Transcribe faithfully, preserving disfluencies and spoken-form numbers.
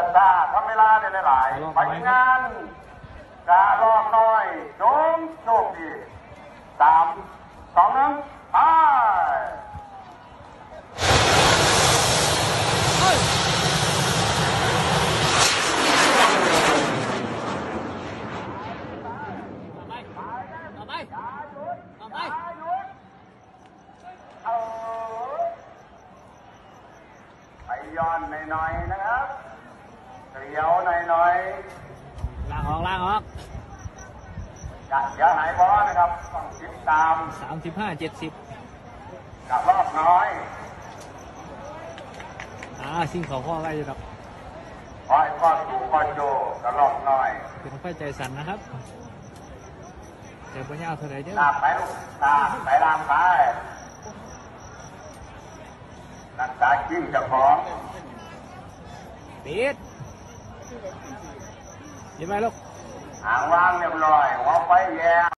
ตาทำเวลาได้หลายไปงานกาลอกน้อยโจมโชคดีสามสองหนึ่งไปไปย้อนหน่อยๆนะครับเกลียวหน่อยๆล่างออกล่างออกจะเสียหายบอลนะครับต้องติดตามสามสิบห้าเจ็ดสิบกับรอบน้อยอ่าสิ่งของข้ออะไรอยู่ครับคอยคอยดูคอยโจกับรอบน้อยเป็นไฟใจสั่นนะครับเดี๋ยวปัญญาเท่าไหร่เด้อตามไปลูกตามไปตามไปรักษาจิ้งเจ้าของปิดยังไงลูกหางวางเรียบร้อยหัวไฟแย่